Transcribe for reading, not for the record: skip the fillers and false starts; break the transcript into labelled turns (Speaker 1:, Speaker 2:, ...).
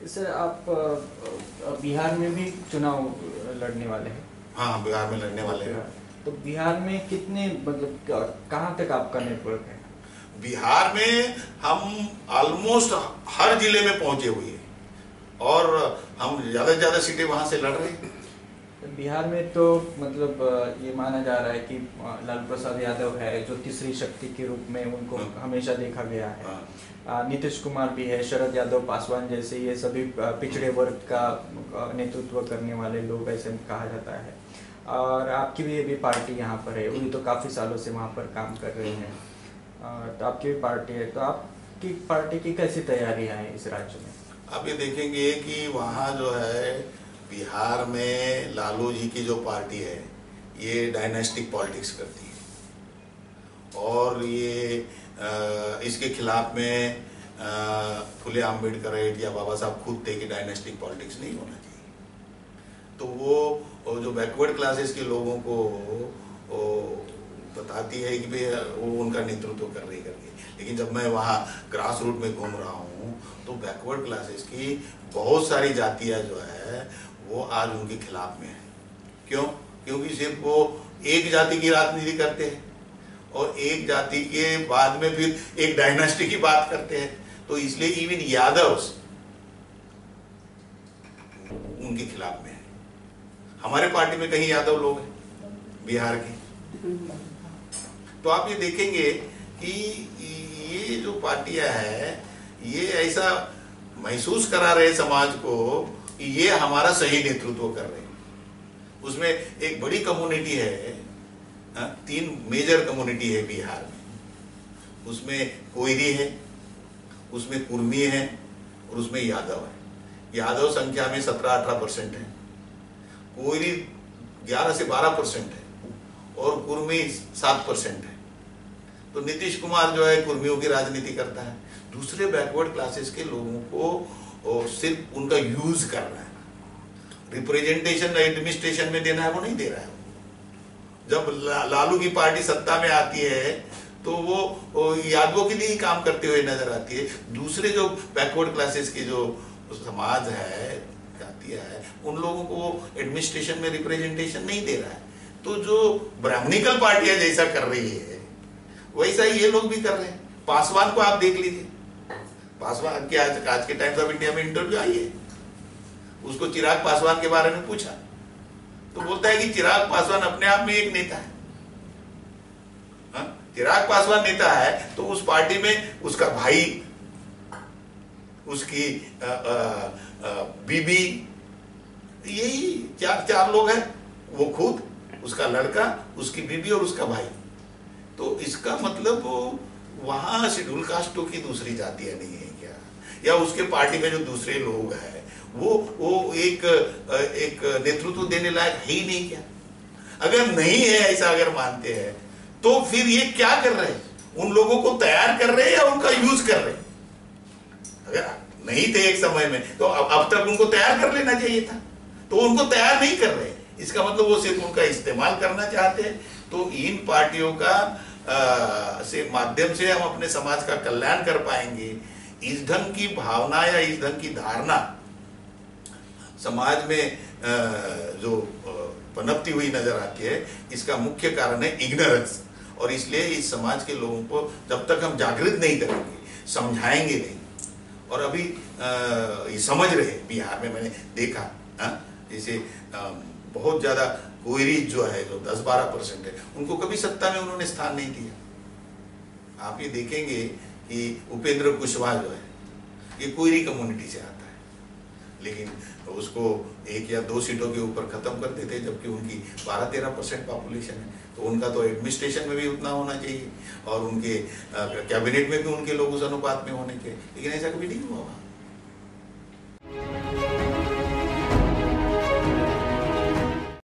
Speaker 1: Sir आप बिहार में भी चुनाव लड़ने वाले हैं।
Speaker 2: हाँ, बिहार में लड़ने वाले हैं।
Speaker 1: तो बिहार में कितने मतलब कहाँ तक आपका नेटवर्क है?
Speaker 2: बिहार में हम ऑलमोस्ट हर जिले में पहुंचे हुए हैं और हम ज़्यादा से ज़्यादा सीटें वहां से लड़ रहे हैं।
Speaker 1: बिहार में तो मतलब ये माना जा रहा है कि लालू प्रसाद यादव है जो तीसरी शक्ति के रूप में उनको हमेशा देखा गया है। नीतीश कुमार भी है, शरद यादव, पासवान जैसे ये सभी पिछड़े वर्ग का नेतृत्व करने वाले लोग ऐसे कहा जाता है। और आपकी भी ये पार्टी यहाँ पर है, उन्हीं तो काफ़ी सालों से वहाँ पर काम कर रहे हैं। तो आपकी भी पार्टी है, तो आपकी पार्टी की कैसी तैयारियाँ हैं इस राज्य में?
Speaker 2: आप ये देखेंगे कि वहाँ जो है बिहार में लालू जी की जो पार्टी है ये डायनेस्टिक पॉलिटिक्स करती है और ये इसके खिलाफ में फुले अम्बेडकर या बाबा साहब खुद थे कि डायनेस्टिक पॉलिटिक्स नहीं होना चाहिए। तो वो जो बैकवर्ड क्लासेस के लोगों को बताती है कि भाई वो उनका नेतृत्व कर रही करके, लेकिन जब मैं वहाँ ग्रास रूट में घूम रहा हूँ तो बैकवर्ड क्लासेस की बहुत सारी जातियाँ जो है वो आज उनके खिलाफ में है। क्यों? क्योंकि सिर्फ वो एक जाति की राजनीति करते हैं और एक जाति के बाद में फिर एक डायनेस्टी की बात करते हैं, तो इसलिए इवन यादव उनके खिलाफ में है। हमारे पार्टी में कहीं यादव लोग हैं बिहार के, तो आप ये देखेंगे कि ये जो पार्टियां हैं ये ऐसा महसूस करा रहे समाज को कि ये हमारा सही नेतृत्व कर रहे हैं। उसमें एक बड़ी कम्युनिटी है, 3 मेजर कम्युनिटी है बिहार में। उसमें कोयरी है, उसमें कुर्मी है और उसमें यादव है। यादव संख्या में 17-18% है, कोयरी 11 से 12% है और कुर्मी 7% है। तो नीतीश कुमार जो है कुर्मियों की राजनीति करता है। दूसरे बैकवर्ड क्लासेस के लोगों को सिर्फ उनका यूज कर रहा है, रिप्रेजेंटेशन एडमिनिस्ट्रेशन में देना है वो नहीं दे रहा है। जब लालू की पार्टी सत्ता में आती है तो वो यादवों के लिए ही काम करते हुए नजर आती है। दूसरे जो बैकवर्ड क्लासेस के जो समाज है, जातियां है, उन लोगों को एडमिनिस्ट्रेशन में रिप्रेजेंटेशन नहीं दे रहा है। तो जो ब्राह्मणिकल पार्टियां जैसा कर रही है वैसा ही ये लोग भी कर रहे हैं। पासवान को आप देख लीजिए, पासवान की आज के टाइम्स ऑफ इंडिया में इंटरव्यू आई है, उसको चिराग पासवान के बारे में पूछा तो बोलता है कि चिराग पासवान अपने आप में एक नेता है। चिराग पासवान नेता है तो उस पार्टी में उसका भाई, उसकी बीबी, यही चार लोग हैं, वो खुद, उसका लड़का, उसकी बीबी और उसका भाई। तो इसका मतलब वहां शेड्यूल कास्टों की दूसरी जातियां नहीं है क्या? या उसके पार्टी में जो दूसरे लोग हैं वो एक नेतृत्व देने लायक है ही नहीं क्या? अगर नहीं है, ऐसा अगर मानते हैं तो फिर ये क्या कर रहे हैं? उन लोगों को तैयार कर रहे हैं या उनका यूज कर रहे हैं? अगर नहीं थे एक समय में तो अब तक उनको तैयार कर लेना चाहिए था, तो उनको तैयार नहीं कर रहे। इसका मतलब वो सिर्फ उनका इस्तेमाल करना चाहते हैं। तो इन पार्टियों का से माध्यम से हम अपने समाज का कल्याण कर पाएंगे। इस ढंग की भावना या इस ढंग की धारणा समाज में जो पनपती हुई नजर आती है, इसका मुख्य कारण है इग्नोरेंस। और इसलिए इस समाज के लोगों को जब तक हम जागृत नहीं करेंगे, समझाएंगे नहीं, और अभी ये समझ रहे बिहार में मैंने देखा, जैसे बहुत ज्यादा कोयरी जो है जो 10-12% है, उनको कभी सत्ता में उन्होंने स्थान नहीं दिया। आप ये देखेंगे कि उपेंद्र कुशवाहा जो है ये कोयरी कम्युनिटी से आता है, लेकिन उसको 1 या 2 सीटों के ऊपर खत्म कर देते, जबकि उनकी 12-13% पॉपुलेशन है। तो उनका तो एडमिनिस्ट्रेशन में भी उतना होना चाहिए और उनके कैबिनेट में भी उनके लोग उस अनुपात में होने चाहिए, लेकिन ऐसा कभी नहीं हुआ।